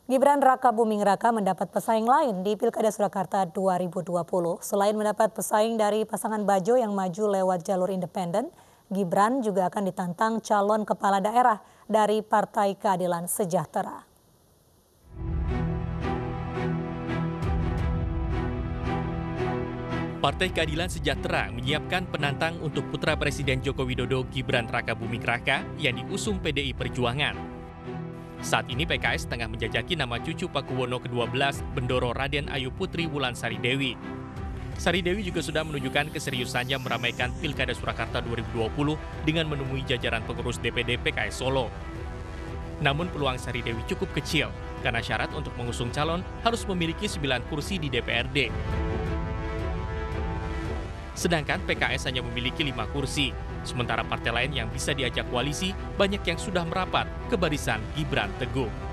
Gibran Raka Buming Raka mendapat pesaing lain di Pilkada Surakarta 2020. Selain mendapat pesaing dari pasangan Bajo yang maju lewat jalur independen, Gibran juga akan ditantang calon kepala daerah dari Partai Keadilan Sejahtera. Partai Keadilan Sejahtera menyiapkan penantang untuk putra Presiden Joko Widodo Gibran Raka Buming Raka yang diusung PDI Perjuangan. Saat ini PKS tengah menjajaki nama cucu Pakuwono ke-12, Bendoro Raden Ayu Putri Wulansari Dewi. Sari Dewi juga sudah menunjukkan keseriusannya meramaikan Pilkada Surakarta 2020 dengan menemui jajaran pengurus DPD PKS Solo. Namun peluang Sari Dewi cukup kecil, karena syarat untuk mengusung calon harus memiliki 9 kursi di DPRD. Sedangkan PKS hanya memiliki 5 kursi. Sementara partai lain yang bisa diajak koalisi, banyak yang sudah merapat ke barisan Gibran Teguh.